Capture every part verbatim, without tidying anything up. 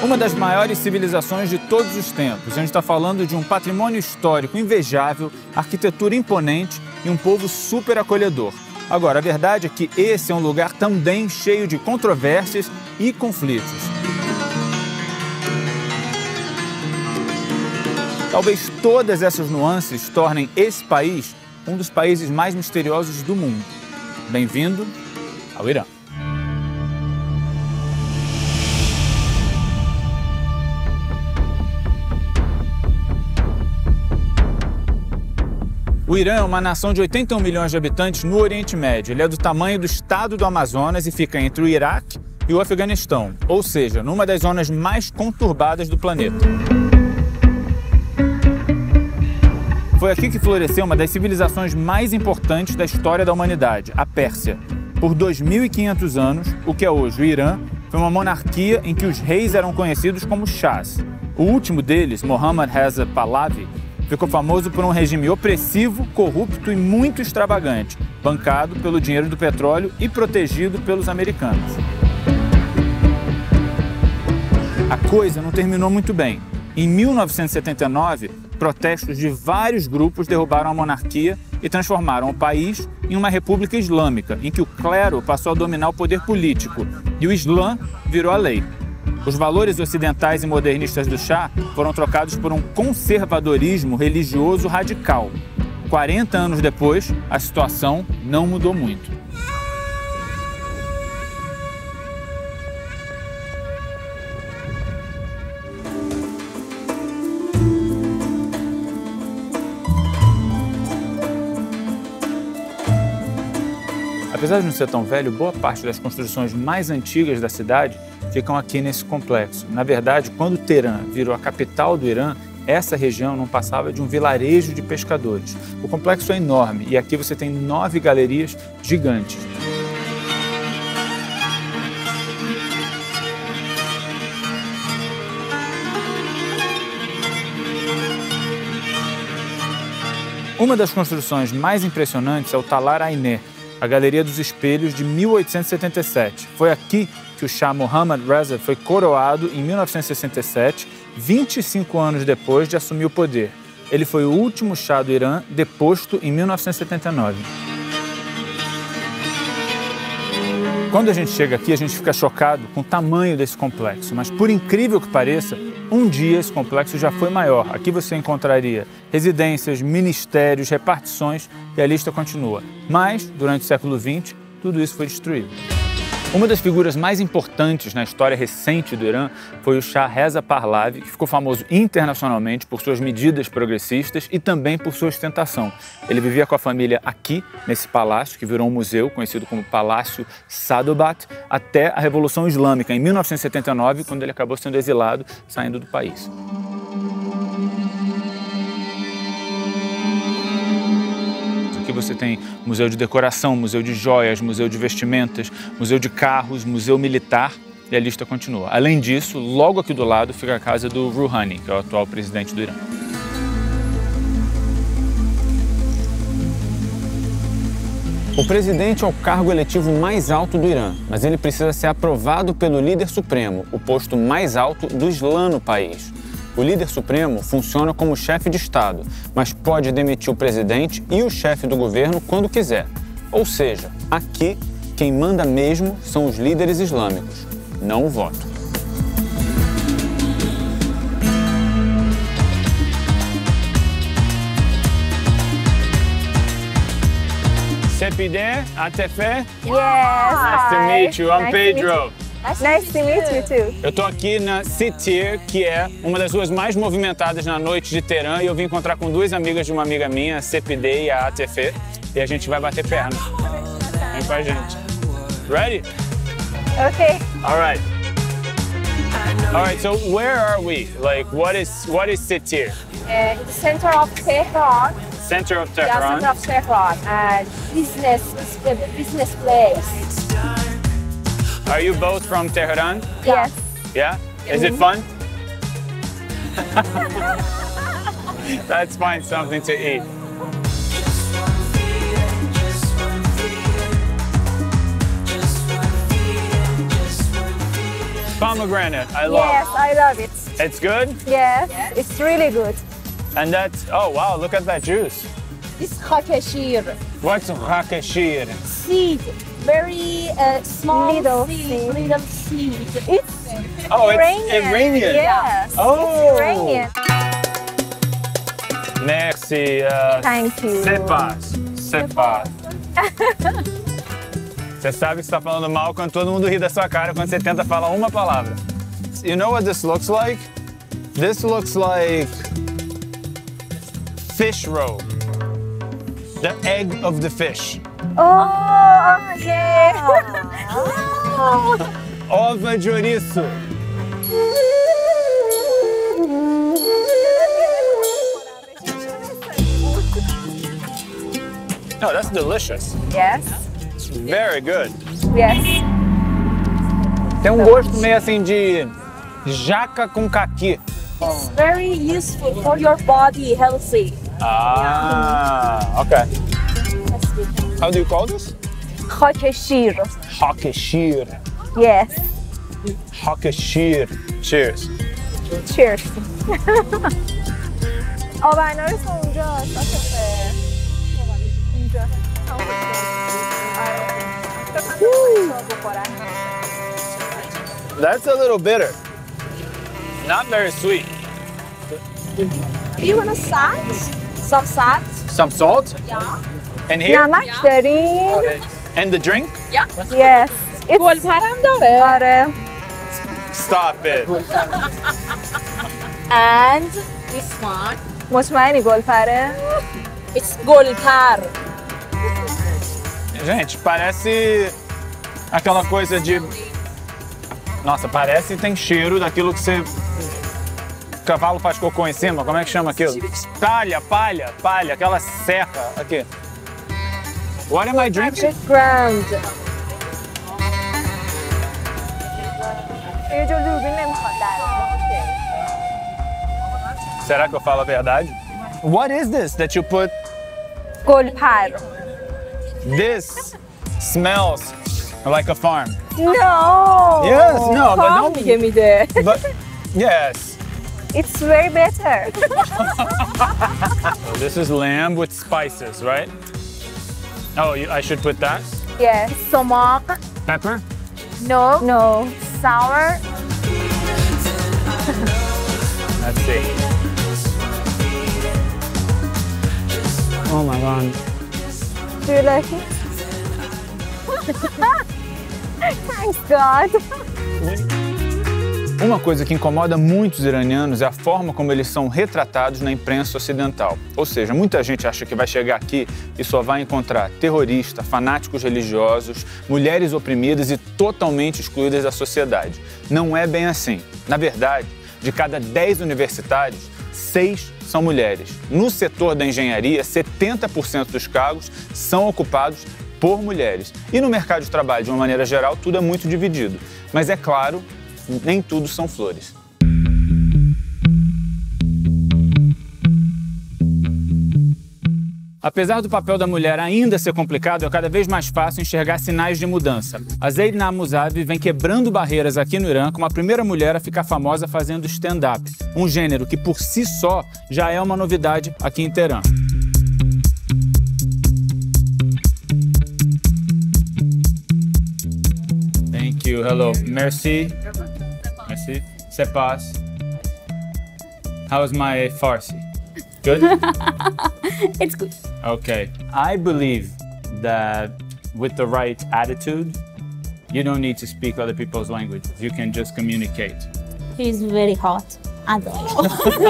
Uma das maiores civilizações de todos os tempos. A gente está falando de um patrimônio histórico invejável, arquitetura imponente e um povo super acolhedor. Agora, a verdade é que esse é um lugar também cheio de controvérsias e conflitos. Talvez todas essas nuances tornem esse país um dos países mais misteriosos do mundo. Bem-vindo ao Irã. O Irã é uma nação de oitenta e um milhões de habitantes no Oriente Médio. Ele é do tamanho do estado do Amazonas e fica entre o Iraque e o Afeganistão, ou seja, numa das zonas mais conturbadas do planeta. Foi aqui que floresceu uma das civilizações mais importantes da história da humanidade, a Pérsia. Por dois mil e quinhentos anos, o que é hoje o Irã, foi uma monarquia em que os reis eram conhecidos como Shahs. O último deles, Mohammad Reza Pahlavi, ficou famoso por um regime opressivo, corrupto e muito extravagante, bancado pelo dinheiro do petróleo e protegido pelos americanos. A coisa não terminou muito bem. Em mil novecentos e setenta e nove, protestos de vários grupos derrubaram a monarquia e transformaram o país em uma república islâmica, em que o clero passou a dominar o poder político e o Islã virou a lei. Os valores ocidentais e modernistas do Shah foram trocados por um conservadorismo religioso radical. quarenta anos depois, a situação não mudou muito. Apesar de não ser tão velho, boa parte das construções mais antigas da cidade ficam aqui nesse complexo. Na verdade, quando Teherã virou a capital do Irã, essa região não passava de um vilarejo de pescadores. O complexo é enorme e aqui você tem nove galerias gigantes. Uma das construções mais impressionantes é o Talar Ayner, a Galeria dos Espelhos de mil oitocentos e setenta e sete. Foi aqui que o Shah Mohammad Reza foi coroado em mil novecentos e sessenta e sete, vinte e cinco anos depois de assumir o poder. Ele foi o último Shah do Irã deposto em mil novecentos e setenta e nove. Quando a gente chega aqui, a gente fica chocado com o tamanho desse complexo, mas por incrível que pareça, um dia esse complexo já foi maior. Aqui você encontraria residências, ministérios, repartições e a lista continua. Mas, durante o século vinte, tudo isso foi destruído. Uma das figuras mais importantes na história recente do Irã foi o Shah Reza Pahlavi, que ficou famoso internacionalmente por suas medidas progressistas e também por sua ostentação. Ele vivia com a família aqui, nesse palácio, que virou um museu, conhecido como Palácio Sadobat, até a Revolução Islâmica, em mil novecentos e setenta e nove, quando ele acabou sendo exilado, saindo do país. Aqui você tem museu de decoração, museu de joias, museu de vestimentas, museu de carros, museu militar e a lista continua. Além disso, logo aqui do lado fica a casa do Rouhani, que é o atual presidente do Irã. O presidente é o cargo eletivo mais alto do Irã, mas ele precisa ser aprovado pelo líder supremo, o posto mais alto do Islã no país. O líder supremo funciona como chefe de Estado, mas pode demitir o presidente e o chefe do governo quando quiser. Ou seja, aqui, quem manda mesmo são os líderes islâmicos, não o voto. Sepideh, Atefé. Yes. Nice to meet you. I'm Nice Pedro. Nice to meet you too. Eu tô aqui na Sitir, que é uma das ruas mais movimentadas na noite de Teherã, e eu vim encontrar com duas amigas de uma amiga minha, a Sepideh e a Atefé, e a gente vai bater perna. Vem com a gente. Ready? Okay. All right. All right, so where are we? Like, what is what is Sitir? Uh, it's center of Tehran. Center of Yeah, Tehran. center of Tehran. And business, it's a business place. Are you both from Tehran? Yes. Yeah? Is it fun? Let's find something to eat. Pomegranate, I love. Yes, I love it. It's good? Yes, it's really good. And that's, oh wow, look at that juice. It's khakeshir. What's khakeshir? Seed. Very uh, small Little seed. seed. Little seed. It's Oh, it's Iranian. Iranian. Yes. Oh. It's Iranian. Merci. Uh, Thank you. C'est pas. C'est pas. Você sabe que você está falando mal quando todo mundo ri da sua cara quando você tenta falar uma palavra. You know what this looks like? This looks like fish roe. The egg of the fish. Oh, okay. Oh. Ova de ouriço. Oh, that's delicious. Yes. It's very good. Yes. Tem um gosto meio assim de jaca com caqui. It's very useful for your body, healthy. Ah, okay. How do you call this? Khakeshir. Hakeshir. Yes. Hakeshir. Cheers. Cheers. آبرنارس اونجاست. آشقه. اینجا. That's a little bitter. Not very sweet. You want a salt? Some salt? Some salt? Yeah. And here? نمک داریم؟ And the drink? Yes. It's- گلپرم داره. آره. Stop it. And this one. مطمئنی گلپره؟ It's گلپر. Gente, parece aquela coisa de... Nossa, parece que tem cheiro daquilo que você... O cavalo faz cocô em cima, como é que chama aquilo? Palha, palha, palha, aquela serra aqui. What am I drinking? Ground. یه جور دوربین نمیخواد در. Será que eu falo a verdade? What is this that you put? گلپر. This smells like a farm. No. Yes, no, but کام don't... میگه میده. But, yes. It's very better. This is lamb with spices, right? Oh, you, I should put that? Yes. سماق. Pepper? No. No. Sour. Let's see. Oh my God. Do you like it? Thanks God. Uma coisa que incomoda muitos iranianos é a forma como eles são retratados na imprensa ocidental. Ou seja, muita gente acha que vai chegar aqui e só vai encontrar terroristas, fanáticos religiosos, mulheres oprimidas e totalmente excluídas da sociedade. Não é bem assim. Na verdade, de cada dez universitários, seis são mulheres. No setor da engenharia, setenta por cento dos cargos são ocupados por mulheres. E no mercado de trabalho, de uma maneira geral, tudo é muito dividido. Mas é claro, nem tudo são flores. Apesar do papel da mulher ainda ser complicado, é cada vez mais fácil enxergar sinais de mudança. A Zainab Musavi vem quebrando barreiras aqui no Irã como a primeira mulher a ficar famosa fazendo stand-up, um gênero que por si só já é uma novidade aqui em Teherã. Thank you. Hello. Merci. Merci. C'est passe. How's my Farsi? Good? It's good. Okay. I believe that with the right attitude, you don't need to speak other people's languages. You can just communicate. He's very hot. Adorable.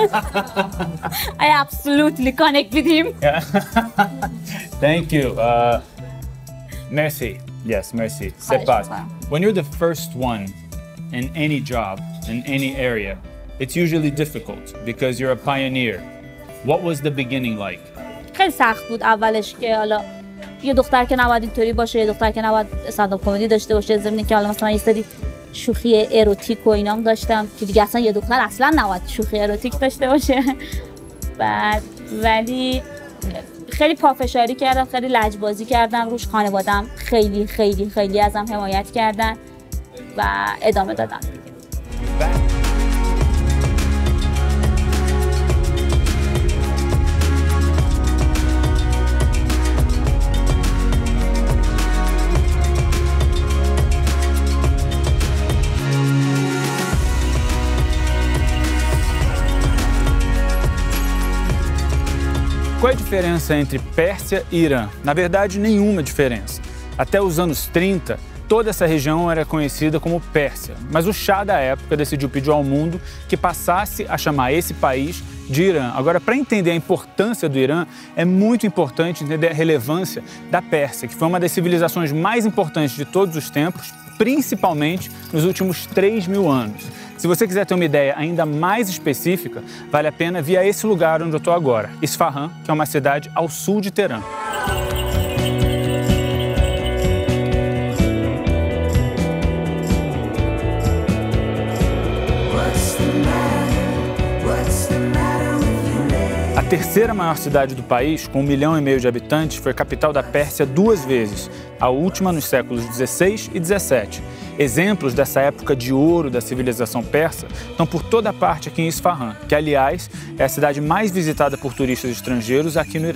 I absolutely connect with him. Yeah. Thank you. Uh, merci. Yes, merci. C'est pas. When you're the first one in any job, in any area, it's usually difficult because you're a pioneer. What was the beginning like? خیلی سخت بود اولش که حالا یه دختر که نباید اینطوری باشه، یه دختر که نباید استندآپ کمدی داشته باشه، ضمن که حالا مثلا یه سری شوخی اروتیک و اینام داشتم که دیگه اصلا یه دختر اصلا نباید شوخی اروتیک داشته باشه. بعد ولی خیلی پافشاری کردم، خیلی لجبازی کردم روش، خانوادم خیلی خیلی خیلی ازم حمایت کردن و ادامه دادم. qual é a diferença entre Pérsia e Irã? Na verdade, nenhuma diferença. Até os anos trinta, toda essa região era conhecida como Pérsia, mas o Shah da época decidiu pedir ao mundo que passasse a chamar esse país de Irã. Agora, para entender a importância do Irã, é muito importante entender a relevância da Pérsia, que foi uma das civilizações mais importantes de todos os tempos, principalmente nos últimos três mil anos. Se você quiser ter uma ideia ainda mais específica, vale a pena vir a esse lugar onde eu estou agora, Isfahan, que é uma cidade ao sul de Teherã. A terceira maior cidade do país, com um milhão e meio de habitantes, foi capital da Pérsia duas vezes, a última nos séculos dezesseis e dezessete. Exemplos dessa época de ouro da civilização persa estão por toda parte aqui em Isfahan, que, aliás, é a cidade mais visitada por turistas estrangeiros aqui no Irã.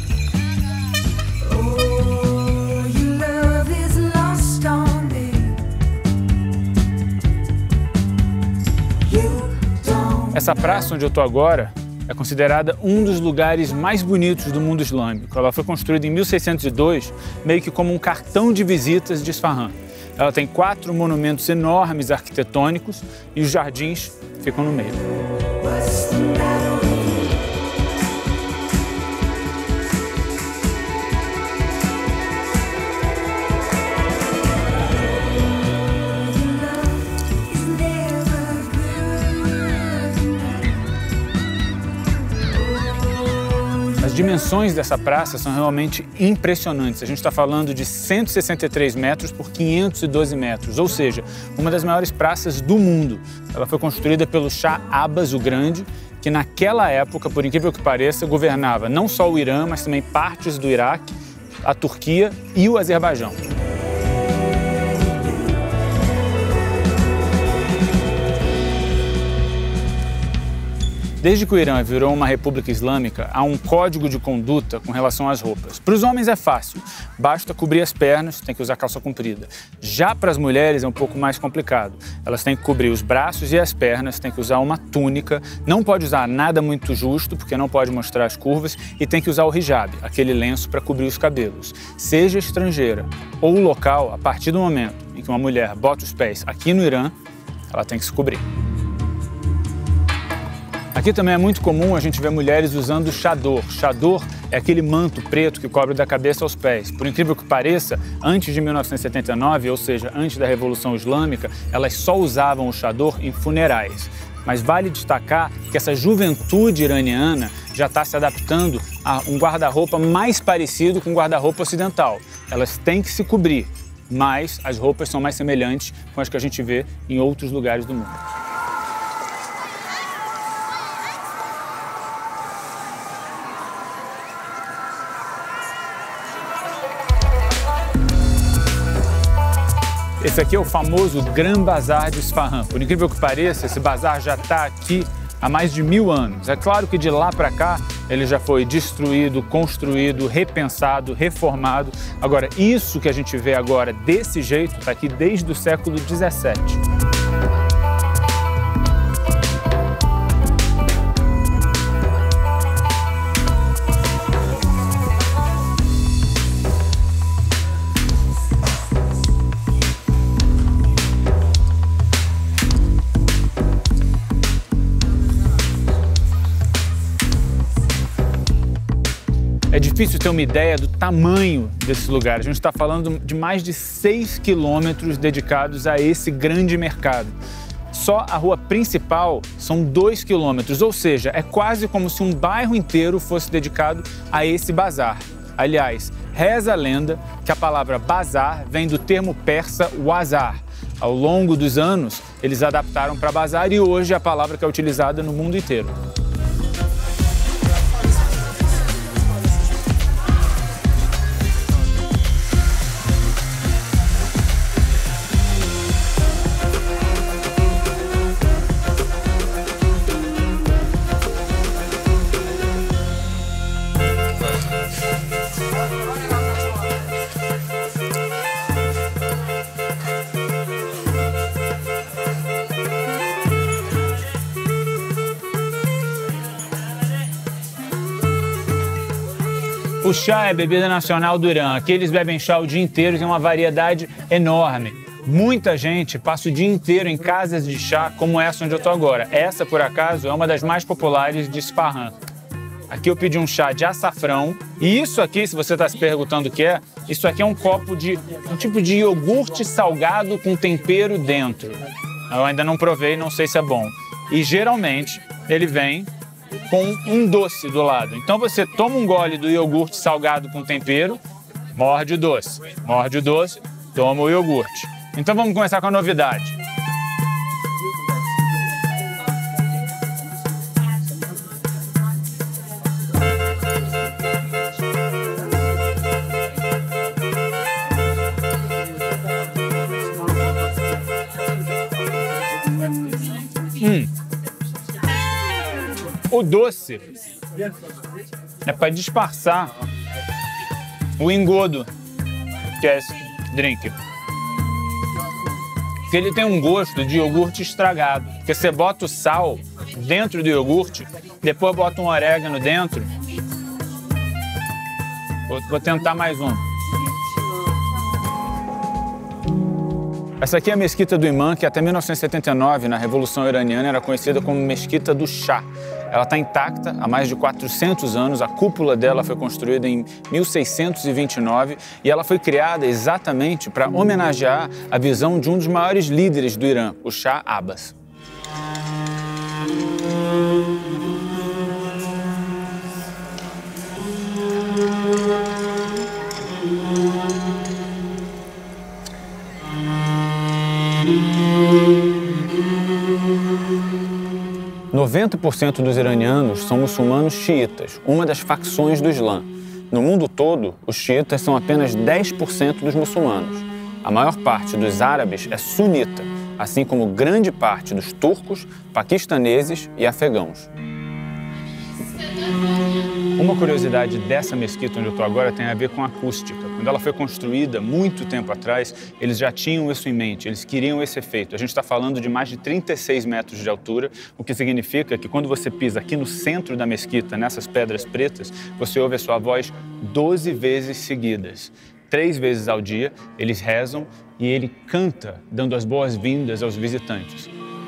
Essa praça onde eu estou agora é considerada um dos lugares mais bonitos do mundo islâmico. Ela foi construída em mil seiscentos e dois, meio que como um cartão de visitas de Isfahan. Ela tem quatro monumentos enormes arquitetônicos e os jardins ficam no meio. As dimensões dessa praça são realmente impressionantes. A gente está falando de cento e sessenta e três metros por quinhentos e doze metros, ou seja, uma das maiores praças do mundo. Ela foi construída pelo Shah Abbas o Grande, que naquela época, por incrível que pareça, governava não só o Irã, mas também partes do Iraque, a Turquia e o Azerbaijão. Desde que o Irã virou uma república islâmica, há um código de conduta com relação às roupas. Para os homens é fácil, basta cobrir as pernas, tem que usar calça comprida. Já para as mulheres é um pouco mais complicado. Elas têm que cobrir os braços e as pernas, têm que usar uma túnica, não pode usar nada muito justo, porque não pode mostrar as curvas, e tem que usar o hijab, aquele lenço para cobrir os cabelos. Seja estrangeira ou local, a partir do momento em que uma mulher bota os pés aqui no Irã, ela tem que se cobrir. Aqui também é muito comum a gente ver mulheres usando chador. Chador é aquele manto preto que cobre da cabeça aos pés. Por incrível que pareça, antes de mil novecentos e setenta e nove, ou seja, antes da Revolução Islâmica, elas só usavam o chador em funerais. Mas vale destacar que essa juventude iraniana já está se adaptando a um guarda-roupa mais parecido com o guarda-roupa ocidental. Elas têm que se cobrir, mas as roupas são mais semelhantes com as que a gente vê em outros lugares do mundo. Esse aqui é o famoso Gran Bazar de Isfahan. Por incrível que pareça, esse bazar já está aqui há mais de mil anos. É claro que de lá para cá ele já foi destruído, construído, repensado, reformado. Agora, isso que a gente vê agora desse jeito está aqui desde o século dezessete. É difícil ter uma ideia do tamanho desse lugar. A gente está falando de mais de seis quilômetros dedicados a esse grande mercado. Só a rua principal são dois quilômetros, ou seja, é quase como se um bairro inteiro fosse dedicado a esse bazar. Aliás, reza a lenda que a palavra bazar vem do termo persa wazar. Ao longo dos anos, eles adaptaram para bazar e hoje é a palavra que é utilizada no mundo inteiro. O chá é a bebida nacional do Irã. Aqui eles bebem chá o dia inteiro, tem uma variedade enorme. Muita gente passa o dia inteiro em casas de chá, como essa onde eu estou agora. Essa, por acaso, é uma das mais populares de Isfahan. Aqui eu pedi um chá de açafrão. E isso aqui, se você está se perguntando o que é, isso aqui é um copo de um tipo de iogurte salgado com tempero dentro. Eu ainda não provei, não sei se é bom. E geralmente ele vem com um doce do lado. Então você toma um gole do iogurte salgado com tempero, morde o doce, morde o doce, toma o iogurte. Então vamos começar com a novidade. Hum. O doce é para disfarçar o engodo que é esse drink. Porque ele tem um gosto de iogurte estragado. Porque você bota o sal dentro do iogurte, depois bota um orégano dentro. Vou, vou tentar mais um. Essa aqui é a Mesquita do Imã, que até mil novecentos e setenta e nove, na Revolução Iraniana, era conhecida como Mesquita do Chá. Ela está intacta há mais de quatrocentos anos, a cúpula dela foi construída em mil seiscentos e vinte e nove e ela foi criada exatamente para homenagear a visão de um dos maiores líderes do Irã, o Shah Abbas. noventa por cento dos iranianos são muçulmanos xiitas, uma das facções do Islã. No mundo todo, os xiitas são apenas dez por cento dos muçulmanos. A maior parte dos árabes é sunita, assim como grande parte dos turcos, paquistaneses e afegãos. Uma curiosidade dessa mesquita onde eu estou agora tem a ver com a acústica. Quando ela foi construída muito tempo atrás, eles já tinham isso em mente, eles queriam esse efeito. A gente está falando de mais de trinta e seis metros de altura, o que significa que quando você pisa aqui no centro da mesquita, nessas pedras pretas, você ouve a sua voz doze vezes seguidas. Três vezes ao dia, eles rezam e ele canta, dando as boas-vindas aos visitantes.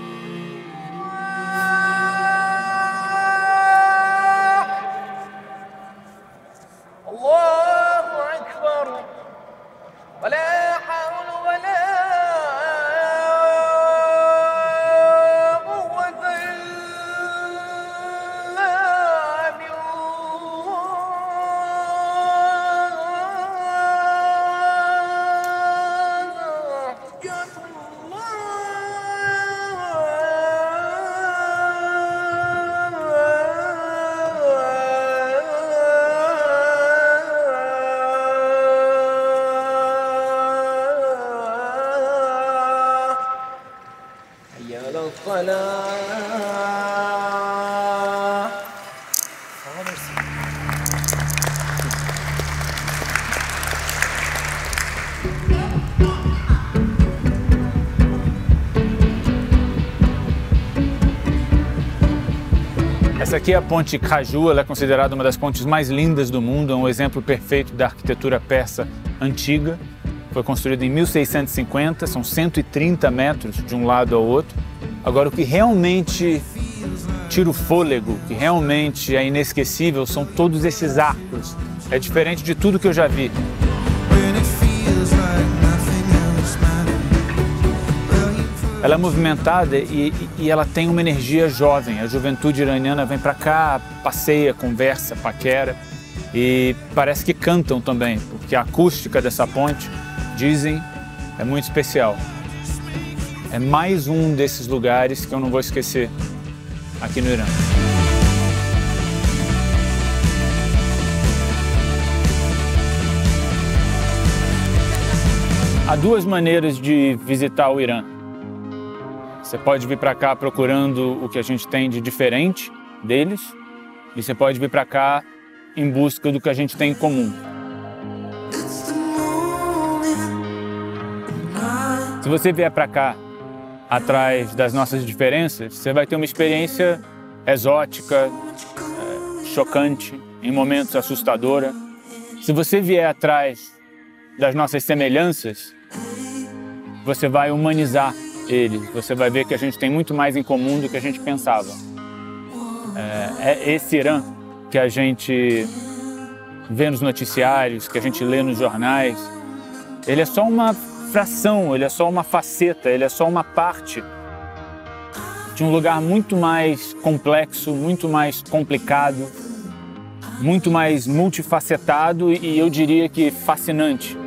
Essa aqui é a Ponte Khaju, ela é considerada uma das pontes mais lindas do mundo, é um exemplo perfeito da arquitetura persa antiga. Foi construída em mil seiscentos e cinquenta, são cento e trinta metros de um lado ao outro. Agora, o que realmente tira o fôlego, o que realmente é inesquecível, são todos esses arcos. É diferente de tudo que eu já vi. Ela é movimentada e, e ela tem uma energia jovem. A juventude iraniana vem para cá, passeia, conversa, paquera e parece que cantam também, porque a acústica dessa ponte, dizem, é muito especial. É mais um desses lugares que eu não vou esquecer aqui no Irã. Há duas maneiras de visitar o Irã. Você pode vir para cá procurando o que a gente tem de diferente deles e você pode vir para cá em busca do que a gente tem em comum. Se você vier para cá atrás das nossas diferenças, você vai ter uma experiência exótica, chocante, em momentos assustadora. Se você vier atrás das nossas semelhanças, você vai humanizar eles. Você vai ver que a gente tem muito mais em comum do que a gente pensava. É, é esse Irã que a gente vê nos noticiários, que a gente lê nos jornais, ele é só uma fração, ele é só uma faceta, ele é só uma parte de um lugar muito mais complexo, muito mais complicado, muito mais multifacetado e eu diria que fascinante.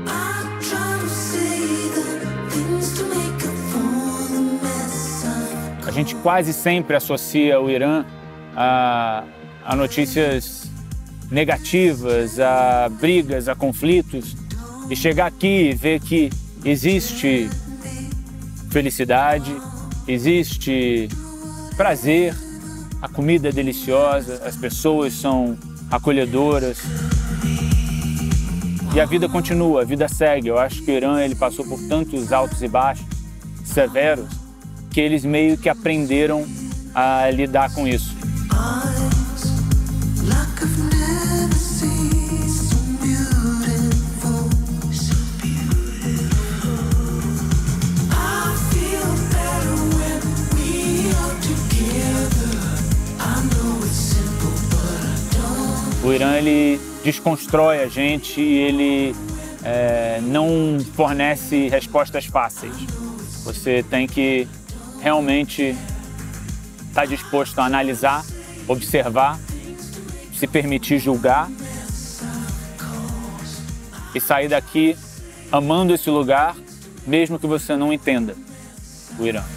A gente quase sempre associa o Irã a, a notícias negativas, a brigas, a conflitos, e chegar aqui e ver que existe felicidade, existe prazer, a comida é deliciosa, as pessoas são acolhedoras e a vida continua, a vida segue. Eu acho que o Irã ele passou por tantos altos e baixos severos que eles meio que aprenderam a lidar com isso. O Irã ele desconstrói a gente e ele é, não fornece respostas fáceis. Você tem que realmente estar disposto a analisar, observar, se permitir julgar e sair daqui amando esse lugar, mesmo que você não entenda o Irã.